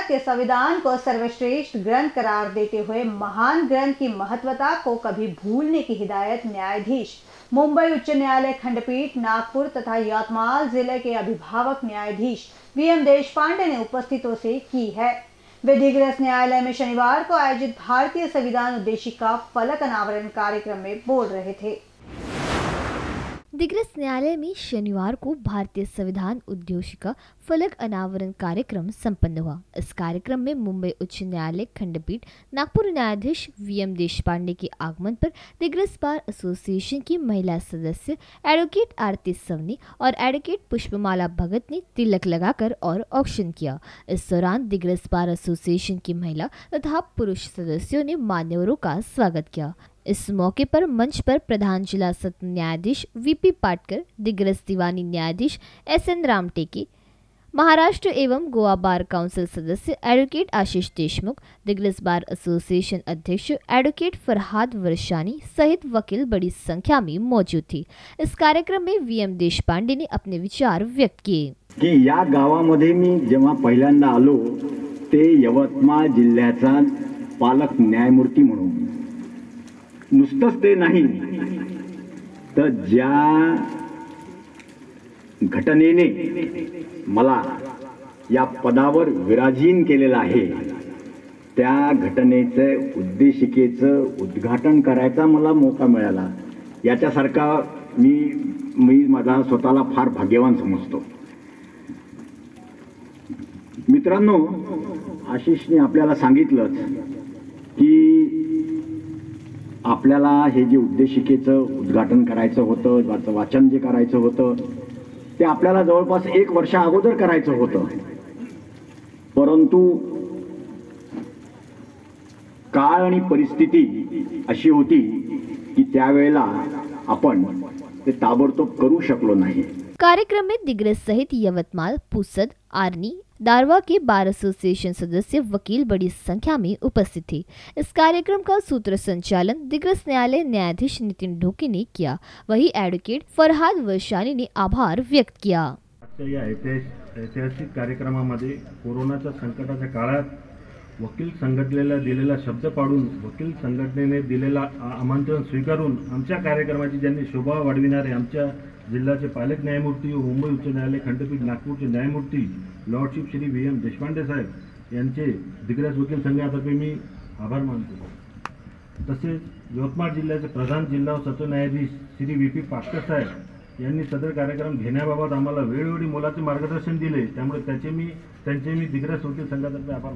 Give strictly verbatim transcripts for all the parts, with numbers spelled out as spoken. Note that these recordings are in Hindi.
के संविधान को सर्वश्रेष्ठ ग्रंथ करार देते हुए महान ग्रंथ की महत्वता को कभी भूलने की हिदायत न्यायाधीश मुंबई उच्च न्यायालय खंडपीठ नागपुर तथा यवतमाल जिले के अभिभावक न्यायाधीश वी एम देशपांडे ने उपस्थितों से की है। वे दिग्रस न्यायालय में शनिवार को आयोजित भारतीय संविधान उद्देशिका फलक अनावरण कार्यक्रम में बोल रहे थे। दिग्रस न्यायालय में शनिवार को भारतीय संविधान उद्देशिका फलक अनावरण कार्यक्रम संपन्न हुआ। इस कार्यक्रम में मुंबई उच्च न्यायालय खंडपीठ नागपुर न्यायाधीश वी एम देशपांडे के आगमन पर दिग्रस बार एसोसिएशन की महिला सदस्य एडवोकेट आरती सवनी और एडवोकेट पुष्पमाला भगत ने तिलक लगाकर और औक्षण किया। इस दौरान दिग्रस बार एसोसिएशन की महिला तथा पुरुष सदस्यों ने मान्यवरों का स्वागत किया। इस मौके पर मंच पर प्रधान जिला सत्र न्यायाधीश वीपी पाटकर, दिग्रस दीवानी न्यायाधीश एस एन रामटेके, महाराष्ट्र एवं गोवा बार काउंसिल सदस्य advocate Ashish Deshmukh, Digras bar association अध्यक्ष एडवोकेट फरहाद वर्षानी सहित वकील बड़ी संख्या में मौजूद थी। इस कार्यक्रम में वी एम देशपांडे ने अपने विचार व्यक्त किए की या गावामध्ये मी जेव्हा पहिल्यांदा आलो ते यवतमाळ जिल्ह्याचा पालक न्यायमूर्ती म्हणून, नुसतंच ते नाही तर ज्या घटनेने मला या पदावर विराजीन केलेला आहे त्या घटनेचे उद्देशिकेचं उद्घाटन करायचा मला मौका मिळाला। याच्यासारखा मी मी माझा स्वतःला फार भाग्यवान समजतो। मित्रांनो, आशिषने आपल्याला सांगितलं की आपल्याला हे जे उद्देशिकेचं उद्घाटन करायचं होतं, त्याचं वाचन जे करायचं होतं ते आपल्याला जवळपास एक वर्ष अगोदर करायचं होतं, परंतु काळ आणि परिस्थिती अशी होती की त्यावेळेला आपण ते ताबडतोब करू शकलो नाही। कार्यक्रम में दिग्रस सहित यवतमाल, पुसद, आर्नी, दारवा के बार एसोसिएशन सदस्य वकील बड़ी संख्या में उपस्थित थे। इस कार्यक्रम का सूत्र संचालन दिग्रस न्यायालय न्यायाधीश नितिन ढोके ने किया। वहीं एडवोकेट फरहाद वर्षानी ने आभार व्यक्त किया। या ऐतिहासिक कार्यक्रमामध्ये कोरोनाच्या संकटाच्या काळात वकील संघटनेला दिलेला शब्द पाडून वकील संघटनेने दिलेला आमंत्रण स्वीकारून आमच्या कार्यक्रमाची ज्यांनी शोभा वाढविणारे आमच्या जिल्ह्याचे पालक न्यायमूर्ती व मुंबई उच्च न्यायालय खंडपीठ नागपूरचे न्यायमूर्ती lordship Shri V M Deshpande saheb यांचे दिग्रस वकील संघातर्फे मी आभार मानतो। तसेच यवतमाळ जिल्ह्याचे प्रधान जिल्हा व सत्र न्यायाधीश श्री व्ही पी पाटकर साहेब यांनी सदर कार्यक्रम घेण्याबाबत आम्हाला वेळोवेळी मोलाचे मार्गदर्शन दिले, त्यामुळे त्याचे मी त्यांचे मी दिग्रस वकील संघातर्फे आभार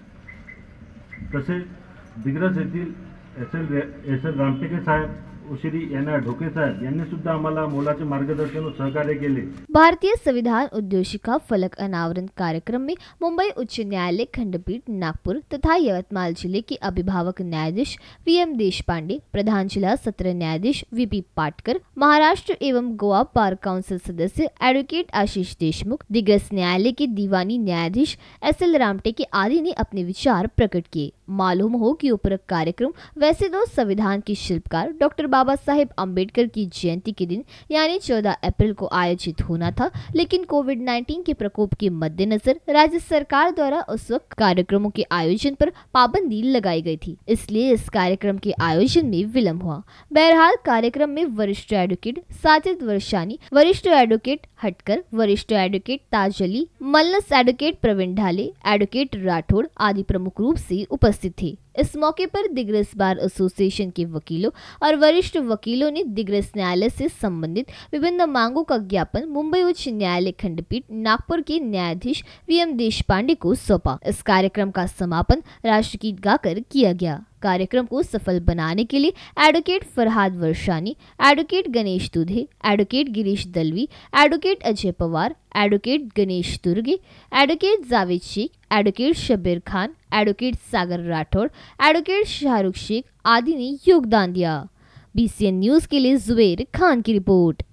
मानतो। तसेच दिग्रस येथील S L S L Ramteke saheb Shri N R Dhoke saheb यांनी सुद्धा आम्हाला मोलाचे मार्गदर्शन व सहकार्य केले। भारतीय संविधान उद्देशिका फलक अनावरण कार्यक्रम में मुंबई उच्च न्यायालय खंडपीठ नागपुर तथा यवतमाल जिले के अभिभावक न्यायाधीश वी एम देशपांडे, प्रधान जिला सत्र न्यायाधीश वीपी पाटकर, महाराष्ट्र एवं गोवा बार काउंसिल सदस्य एडवोकेट आशीष देशमुख, दिग्रस न्यायालय के दीवानी न्यायाधीश एस एल रामटेके आदि ने अपने विचार प्रकट किए। मालूम हो कि उपरोक्त कार्यक्रम वैसे तो संविधान के शिल्पकार डॉक्टर बाबा साहेब अम्बेडकर की जयंती के दिन यानी चौदह अप्रैल को आयोजित होना था, लेकिन कोविड नाइन्टीन के प्रकोप के मद्देनजर राज्य सरकार द्वारा उस वक्त कार्यक्रमों के आयोजन पर पाबंदी लगाई गई थी, इसलिए इस कार्यक्रम के आयोजन में विलम्ब हुआ। बहरहाल कार्यक्रम में वरिष्ठ एडवोकेट साजिद वर्षानी, वरिष्ठ एडवोकेट हटकर, वरिष्ठ एडवोकेट ताज अली, मलनस एडवोकेट प्रवीण ढाले, एडवोकेट राठौड़ आदि प्रमुख रूप से उपस्थित थे। इस मौके पर दिग्रस बार एसोसिएशन के वकीलों और वरिष्ठ वकीलों ने दिग्रस न्यायालय से संबंधित विभिन्न मांगों का ज्ञापन मुंबई उच्च न्यायालय खंडपीठ नागपुर के न्यायाधीश वी एम देशपांडे को सौंपा। इस कार्यक्रम का समापन राष्ट्रगीत गाकर किया गया। कार्यक्रम को सफल बनाने के लिए advocate Farhad Varshani, advocate Ganesh Dudhe, advocate Girish Dalvi, advocate Ajay Pawar, advocate Ganesh Durge, advocate Javed Shaikh, advocate Shabbir Khan, advocate Sagar Rathod, advocate Shahrukh Shaikh आदि ने योगदान दिया। बी सी एन न्यूज के लिए जुबेर खान की रिपोर्ट।